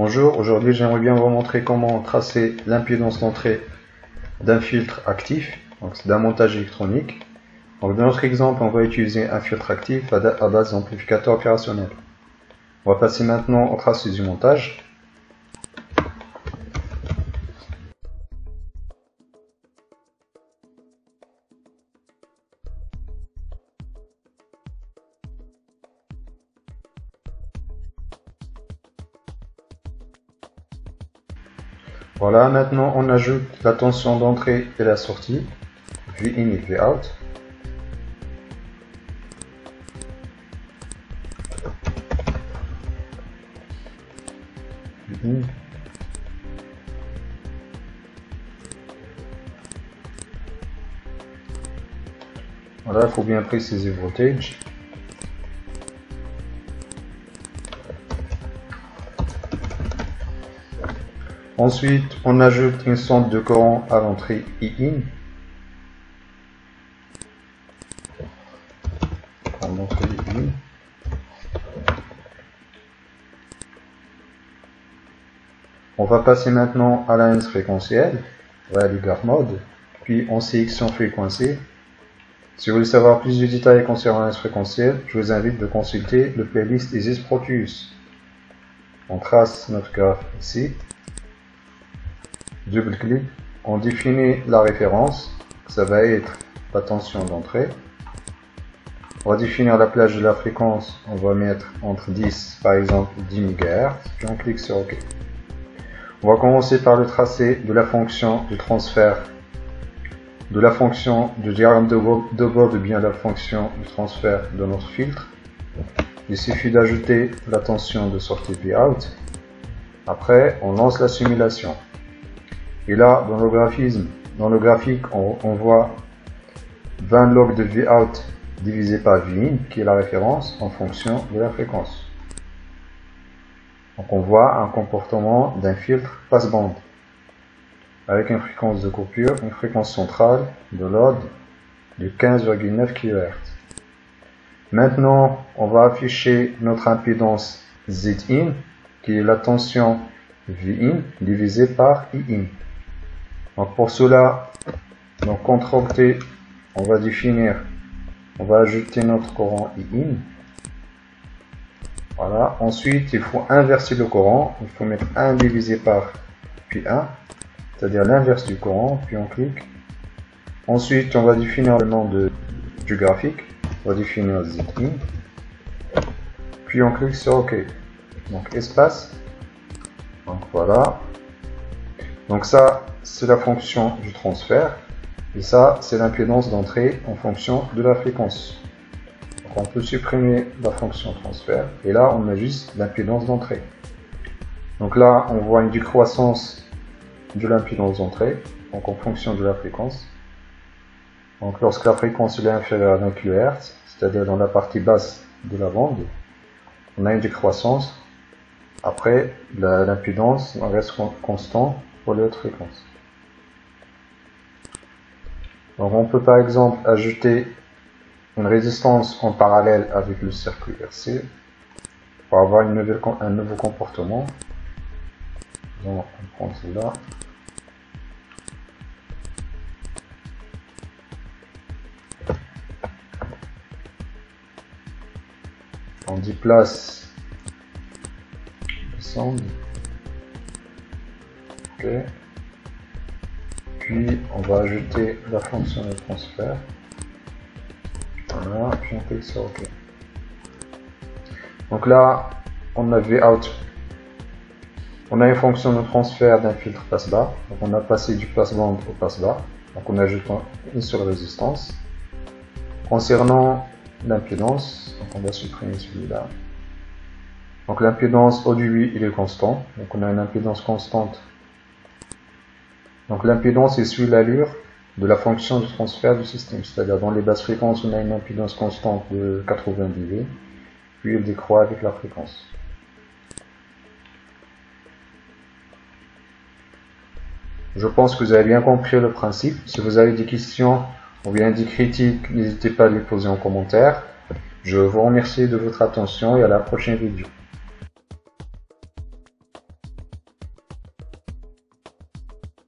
Bonjour, aujourd'hui j'aimerais bien vous montrer comment tracer l'impédance d'entrée d'un filtre actif, donc c'est d'un montage électronique. Donc dans notre exemple, on va utiliser un filtre actif à base d'amplificateur opérationnel. On va passer maintenant au tracé du montage. Voilà, maintenant on ajoute la tension d'entrée et la sortie, V-in et V-out. Voilà, il faut bien préciser le voltage. Ensuite, on ajoute une sonde de courant à l'entrée I-in. On va passer maintenant à l'analyse fréquentielle, Rayleigh mode, puis en sélection fréquencée. Si vous voulez savoir plus de détails concernant l'analyse fréquentielle, je vous invite de consulter le playlist Isis Proteus. On trace notre graphe ici. Double-clic, on définit la référence, ça va être la tension d'entrée. On va définir la plage de la fréquence, on va mettre entre 10, par exemple 10 MHz, puis on clique sur OK. On va commencer par le tracé de la fonction du transfert, de la fonction de diagramme de bord, ou bien la fonction du transfert de notre filtre. Il suffit d'ajouter la tension de sortie V-out. Après, on lance la simulation. Et là, dans le graphique, on voit 20 log de V-out divisé par V-in, qui est la référence en fonction de la fréquence. Donc on voit un comportement d'un filtre passe-bande, avec une fréquence de coupure, une fréquence centrale de load de 15,9 kHz. Maintenant, on va afficher notre impédance Z-in, qui est la tension V-in divisée par I-in. Donc pour cela, donc CTRL-T, on va ajouter notre courant I-in. Voilà. Ensuite, il faut inverser le courant. Il faut mettre 1 divisé par puis 1, c'est-à-dire l'inverse du courant, puis on clique. Ensuite, on va définir le nom du graphique. On va définir Z-in. Puis on clique sur OK. Donc espace. Donc voilà. Donc ça, c'est la fonction du transfert. Et ça, c'est l'impédance d'entrée en fonction de la fréquence. Donc on peut supprimer la fonction transfert. Et là, on a juste l'impédance d'entrée. Donc là, on voit une décroissance de l'impédance d'entrée, donc en fonction de la fréquence. Donc lorsque la fréquence est inférieure à 20 kHz, c'est-à-dire dans la partie basse de la bande, on a une décroissance. Après, l'impédance reste constante pour les autres fréquences. Donc on peut par exemple ajouter une résistance en parallèle avec le circuit RC pour avoir un nouveau comportement. Donc on prend cela. On déplace le sound. OK. Puis on va ajouter la fonction de transfert. Voilà, puis on clique sur OK. Donc là, on a V-out. On a une fonction de transfert d'un filtre passe-bas. Donc on a passé du passe-bande au passe-bas. Donc on ajoute une seule résistance. Concernant l'impédance, on va supprimer celui-là. Donc l'impédance au début, il est constant. Donc on a une impédance constante. Donc l'impédance suit l'allure de la fonction de transfert du système. C'est-à-dire dans les basses fréquences, on a une impédance constante de 80 dB. Puis elle décroît avec la fréquence. Je pense que vous avez bien compris le principe. Si vous avez des questions ou bien des critiques, n'hésitez pas à les poser en commentaire. Je vous remercie de votre attention et à la prochaine vidéo.